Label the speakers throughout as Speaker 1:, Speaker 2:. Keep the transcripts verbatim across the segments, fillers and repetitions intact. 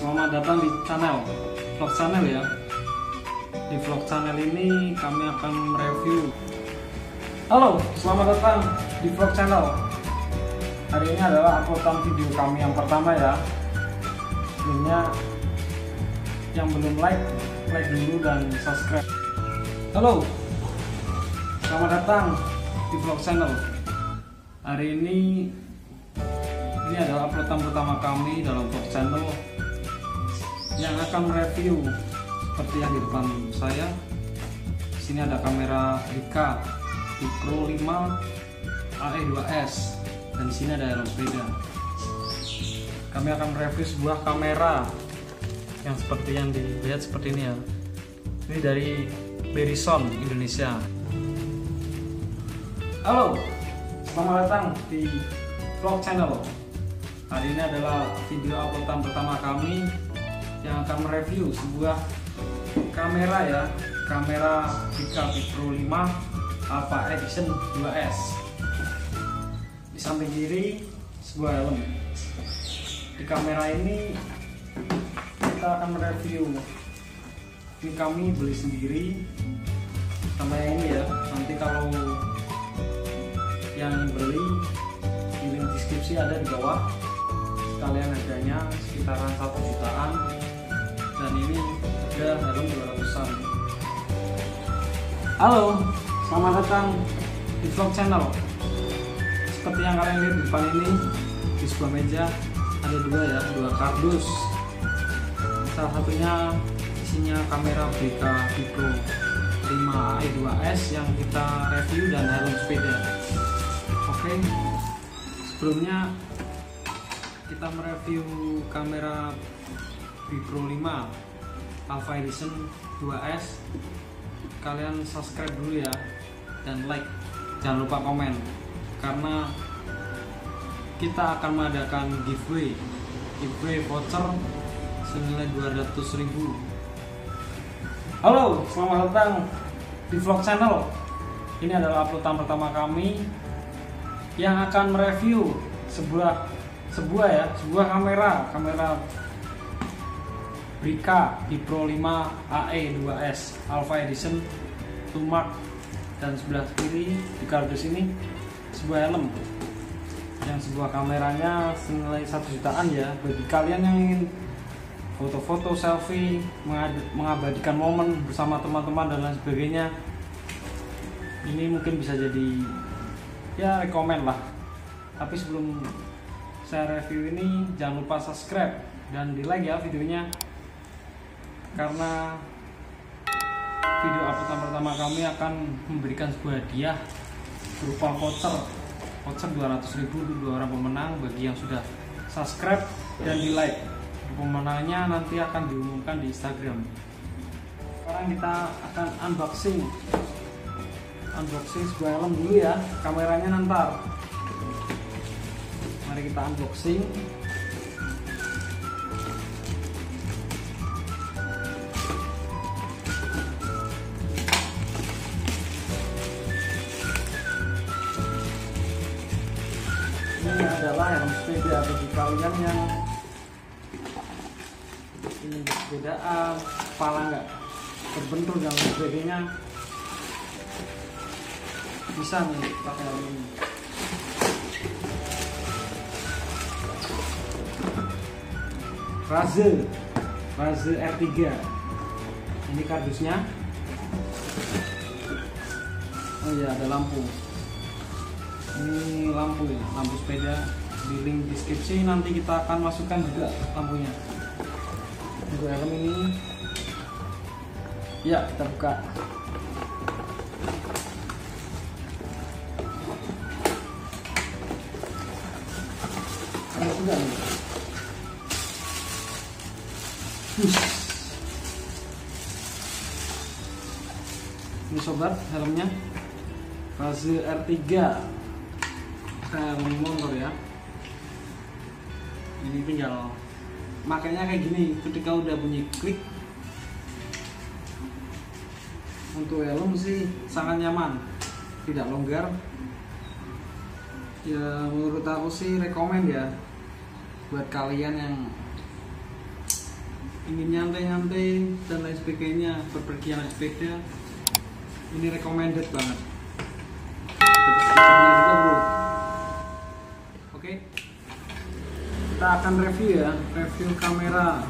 Speaker 1: selamat datang di channel vlog channel ya. Di vlog channel ini kami akan mereview. Halo, selamat datang di vlog channel. Hari ini adalah uploadan video kami yang pertama ya. Sebelumnya yang belum like, like dulu dan subscribe. Halo, selamat datang di vlog channel. Hari ini ini adalah uploadan pertama kami dalam vlog channel yang akan mereview seperti yang di depan saya. Di sini ada kamera Leica Pro lima A E dua S dan di sini ada helm sepeda. Kami akan mereview sebuah kamera yang seperti yang dilihat seperti ini ya. Ini dari Verizon Indonesia. Halo, selamat datang di vlog channel. Hari ini adalah video uploadan pertama kami yang akan mereview sebuah kamera ya, kamera Leica Pro lima Alpha Edition dua S. Di samping kiri sebuah helm. Di kamera ini kita akan mereview. Ini kami beli sendiri sama yang ini ya. Nanti kalau yang beli di link deskripsi ada di bawah. Kalian harganya sekitaran satu jutaan dan ini ada helm dua ratusan. Halo, selamat datang di vlog channel. Seperti yang kalian lihat di depan ini, di sebuah meja ada dua ya, dua kardus. Salah satunya isinya kamera Leica Pro lima A E dua S yang kita review dan helm sepeda. Oke, sebelumnya kita mereview kamera Pro lima Alpha Edition dua S. Kalian subscribe dulu ya dan like, jangan lupa komen karena kita akan mengadakan giveaway giveaway voucher senilai dua ratus ribu. Halo, selamat datang di vlog channel. Ini adalah uploadan pertama kami yang akan mereview sebuah sebuah ya, sebuah kamera, kamera Leica Pro lima A E dua S Alpha Edition two Mark, dan sebelah kiri di kardus ini sebuah helm yang sebuah kameranya senilai satu jutaan ya. Bagi kalian yang ingin foto-foto, selfie, mengabadikan momen bersama teman-teman dan lain sebagainya, ini mungkin bisa jadi ya rekomen lah. Tapi sebelum saya review ini, jangan lupa subscribe dan di like ya videonya, karena video uploadan pertama kami akan memberikan sebuah hadiah berupa voucher voucher dua ratus ribu untuk dua orang pemenang bagi yang sudah subscribe dan di like. Pemenangnya nanti akan diumumkan di Instagram. Sekarang kita akan unboxing unboxing sebuah helm dulu ya, kameranya nanti. Mari kita unboxing. Ini adalah helm sepeda bagi kalian yang ingin bersepedaan, kepala nggak terbentur dan lain sebagainya, bisa nih pakai helm ini. Raze Raze R tiga. Ini kardusnya. Oh ya, ada lampu. Ini lampu ya, lampu sepeda. Di link deskripsi nanti kita akan masukkan juga lampunya. Untuk helm ini ya, kita buka. Ada juga nih. Ini sobat helmnya Raze R tiga, helm motor ya. Ini tinggal makanya kayak gini, ketika udah bunyi klik. Untuk helm sih sangat nyaman, tidak longgar ya. Menurut aku sih rekomend ya buat kalian yang ingin nyantai-nyantai dan lain sebagainya, berpergian naik sepeda, ini recommended banget. Dapat stikernya juga bro. Oke, kita akan review ya, review kamera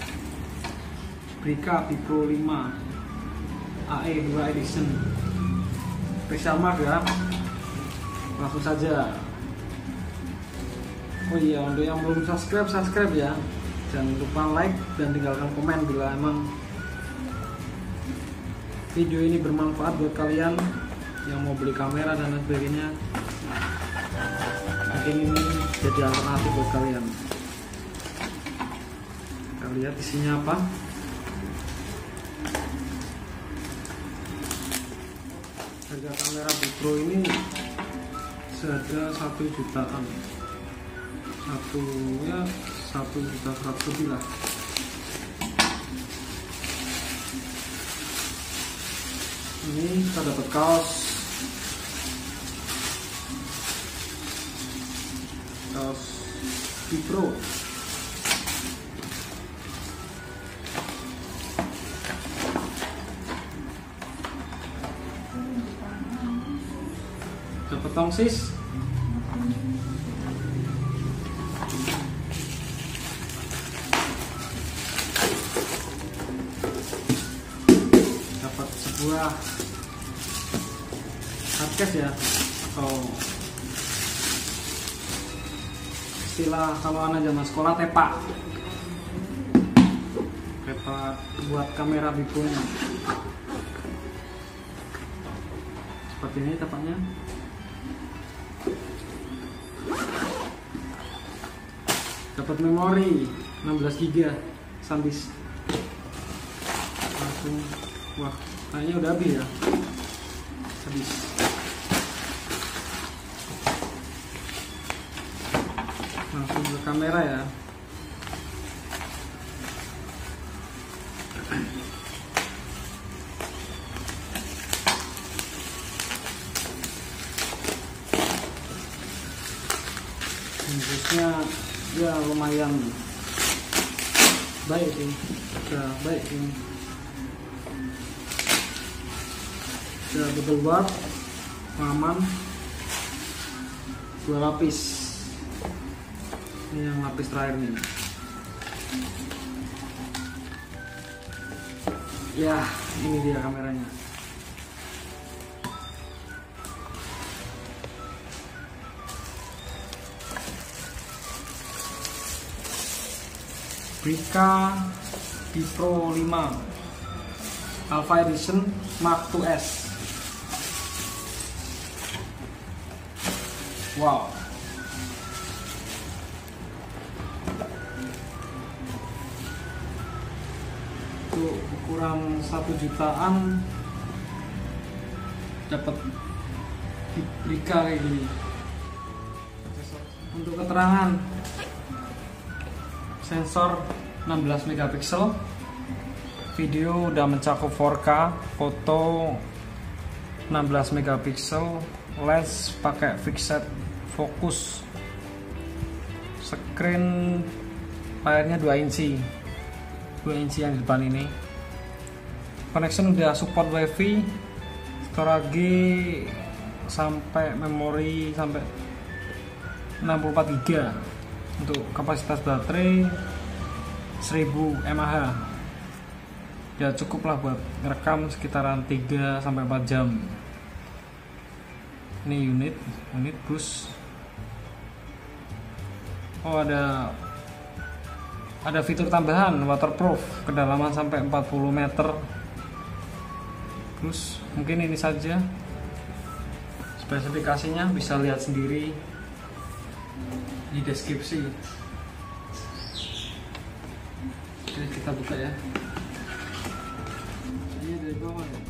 Speaker 1: Brica Vipro lima A E dua edition special mark ya. Langsung saja. Oh iya, untuk yang belum subscribe, subscribe ya. Jangan lupa like dan tinggalkan komen bila emang video ini bermanfaat buat kalian yang mau beli kamera dan lain sebagainya. Mungkin ini jadi alternatif buat kalian. Kita lihat isinya apa. Harga kamera Vipro ini seharga satu jutaan. Satu ya satu juta seratus lebih lah. Ini kita dapat kaos kaos Vipro. Dapat tongsis. Sebuah hardcase ya, atau istilah kalau anak zaman sekolah tepak tepak buat kamera Vipro. Seperti ini tepaknya. Dapat memori enam belas giga SanDisk. Langsung, wah kayaknya udah habis ya, habis. Langsung ke kamera ya. Bungkusnya ya lumayan baik sih, udah baik ini. Sudah double wrap, aman, dua lapis. Ini yang lapis terakhir nih. Ya, ini dia kameranya. Brica Vipro lima Alpha Edition Mark two S. Wow. Untuk ukuran satu jutaan dapat Brica kayak gini. Untuk keterangan, sensor enam belas megapiksel, video udah mencakup four K, foto enam belas megapiksel, lens pakai fixed fokus, screen layarnya dua inci dua inci yang di depan ini. Connection udah support wifi, storage sampai memori sampai enam puluh empat giga. Untuk kapasitas baterai seribu mAh. Ya cukup lah buat ngerekam sekitaran tiga sampai empat jam. Ini unit unit bus. Oh, ada ada fitur tambahan waterproof, kedalaman sampai empat puluh meter. Terus mungkin ini saja spesifikasinya, bisa lihat sendiri di deskripsi. Oke, kita buka ya. Ini dari bawah ya.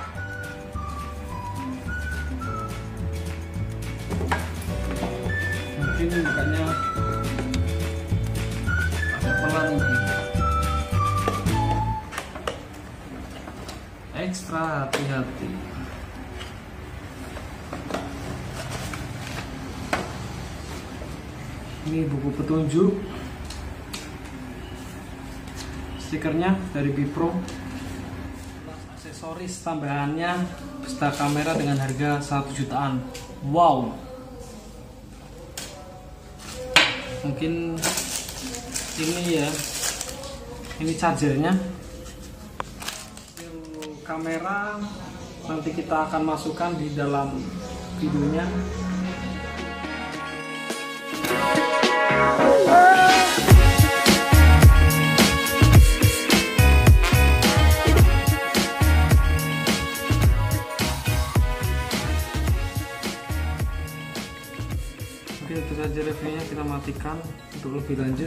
Speaker 1: Mungkin bukanya agak pelan mungkin. Ekstra hati-hati. Ini buku petunjuk stikernya dari Bipro. Aksesoris tambahannya beserta kamera dengan harga satu jutaan. Wow, mungkin ini ya, ini chargernya. Kamera nanti kita akan masukkan di dalam videonya. Mungkin itu saja reviewnya, kita matikan. Untuk lebih lanjut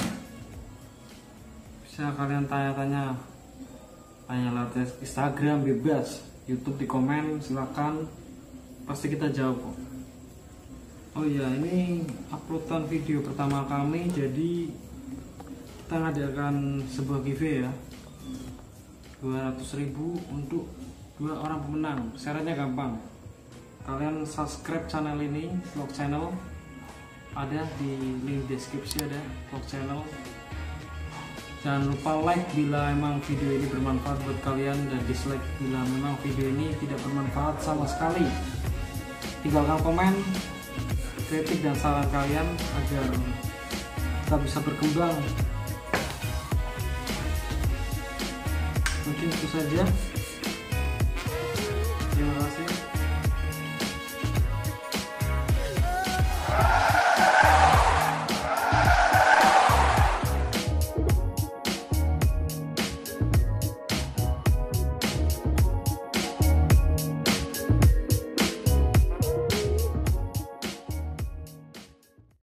Speaker 1: bisa kalian tanya-tanya, tanya lewat Instagram bebas, YouTube di komen silakan, pasti kita jawab. Oh iya, ini uploadan video pertama kami, jadi kita ngadakan sebuah giveaway ya, dua ratus ribu untuk dua orang pemenang. Syaratnya gampang, kalian subscribe channel ini, vlog channel, ada di link deskripsi, ada vlog channel. Jangan lupa like bila emang video ini bermanfaat buat kalian, dan dislike bila memang video ini tidak bermanfaat sama sekali. Tinggalkan komen, kritik dan saran kalian agar kita bisa berkembang. Mungkin itu saja.